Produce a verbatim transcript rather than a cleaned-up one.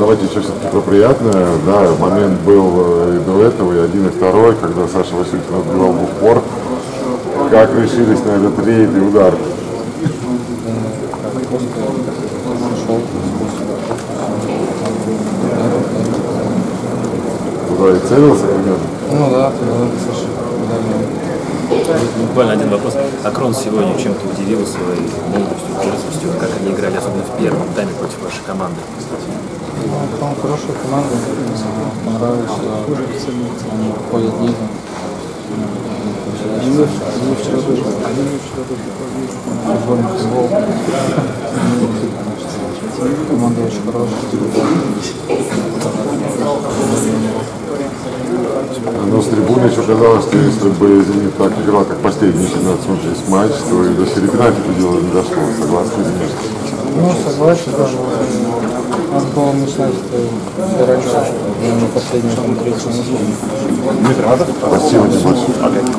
давайте еще все-таки про приятное. Да, момент был и до этого, и один, и второй, когда Саша Васильевич отбивал в упор. Как решились на этот рейд и удар? Туда и целился примерно? Ну да, туда, Саша. Буквально один вопрос. Акрон сегодня чем-то удивил своей молодостью, дерзостью, как они играли, особенно в первом тайме против вашей команды? Акрон хорошая команда, понравилось, что они ходят низом. Они вчера тоже футбольный футбол. Команда очень хорошая. Но с трибуны еще казалось, что если бы «Зенит» так играл, как последний семнадцатый матч, то и до серии пенальти это дело не дошло. Согласны или нет? Ну, согласен, да. Надо было начинать все раньше, на последнем, там, третьем. Спасибо тебе большое.